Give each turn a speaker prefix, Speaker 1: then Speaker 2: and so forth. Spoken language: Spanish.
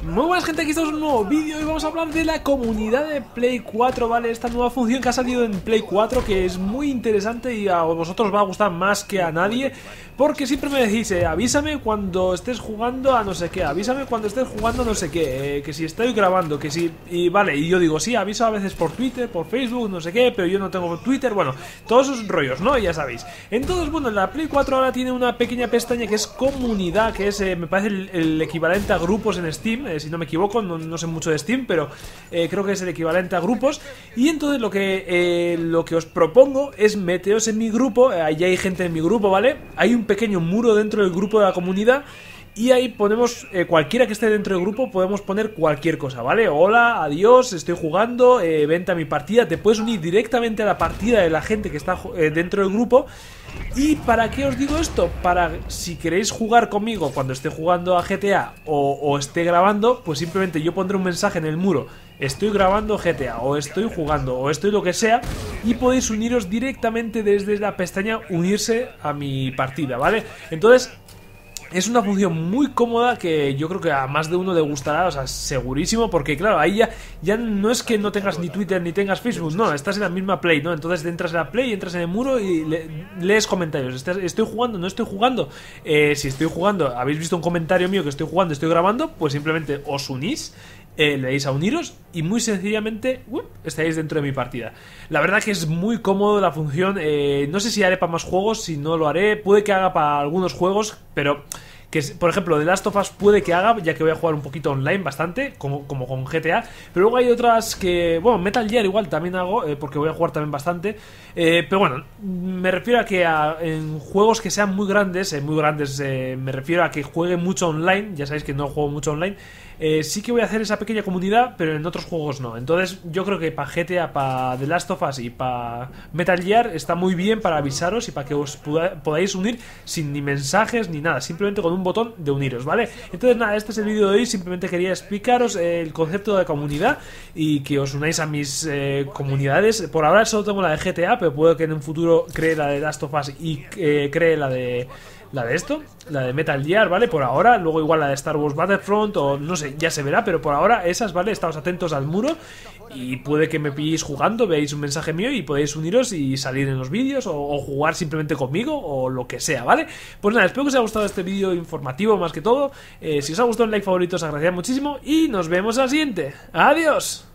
Speaker 1: Muy buenas gente, aquí estamos en un nuevo vídeo y vamos a hablar de la comunidad de Play 4, ¿vale? Esta nueva función que ha salido en Play 4 que es muy interesante y a vosotros os va a gustar más que a nadie. Porque siempre me decís, avísame cuando estés jugando a no sé qué, avísame cuando estés jugando a no sé qué, que si estoy grabando, que si... Y vale, y yo digo, sí, aviso a veces por Twitter, por Facebook, no sé qué, pero yo no tengo Twitter, bueno, todos esos rollos, ¿no? Ya sabéis. Entonces, bueno, la Play 4 ahora tiene una pequeña pestaña que es comunidad, que es, me parece el equivalente a grupos en Steam, si no me equivoco, no sé mucho de Steam, pero creo que es el equivalente a grupos. Y entonces lo que os propongo es meteos en mi grupo, ahí hay gente en mi grupo, ¿vale? Hay un pequeño muro dentro del grupo de la comunidad y ahí ponemos, cualquiera que esté dentro del grupo podemos poner cualquier cosa, ¿vale? Hola, adiós, estoy jugando, vente a mi partida. Te puedes unir directamente a la partida de la gente que está dentro del grupo. ¿Y para qué os digo esto? Para si queréis jugar conmigo cuando esté jugando a GTA o esté grabando, pues simplemente yo pondré un mensaje en el muro: estoy grabando GTA, o estoy jugando, o estoy lo que sea, y podéis uniros directamente desde la pestaña unirse a mi partida, ¿vale? Entonces... es una función muy cómoda que yo creo que a más de uno le gustará, o sea, segurísimo, porque claro, ahí ya no es que no tengas ni Twitter ni tengas Facebook, no, estás en la misma Play, ¿no? Entonces entras en la Play, entras en el muro y lees comentarios. ¿Estoy jugando? ¿No estoy jugando? Si estoy jugando, habéis visto un comentario mío que estoy jugando, estoy grabando, pues simplemente os unís. Le dais a uniros y muy sencillamente estáis dentro de mi partida. La verdad que es muy cómodo la función. No sé si haré para más juegos, si no lo haré. Puede que haga para algunos juegos, pero que, por ejemplo, The Last of Us puede que haga, ya que voy a jugar un poquito online bastante, como con GTA. Pero luego hay otras que, bueno, Metal Gear igual también hago, porque voy a jugar también bastante. Pero bueno, me refiero a que en juegos que sean muy grandes, me refiero a que juegue mucho online. Ya sabéis que no juego mucho online. Sí que voy a hacer esa pequeña comunidad, pero en otros juegos no. Entonces yo creo que para GTA, para The Last of Us y para Metal Gear está muy bien para avisaros y para que os podáis unir sin ni mensajes ni nada, simplemente con un botón de uniros, ¿vale? Entonces nada, este es el vídeo de hoy. Simplemente quería explicaros el concepto de comunidad y que os unáis a mis comunidades. Por ahora solo tengo la de GTA, pero puedo que en un futuro cree la de The Last of Us y cree la de Metal Gear, ¿vale? Por ahora, luego igual la de Star Wars Battlefront o no sé, ya se verá, pero por ahora esas, ¿vale? Estáos atentos al muro y puede que me pilléis jugando, veáis un mensaje mío y podéis uniros y salir en los vídeos o jugar simplemente conmigo o lo que sea, ¿vale? Pues nada, espero que os haya gustado este vídeo informativo más que todo. Si os ha gustado un like favorito os agradecería muchísimo y nos vemos al siguiente. ¡Adiós!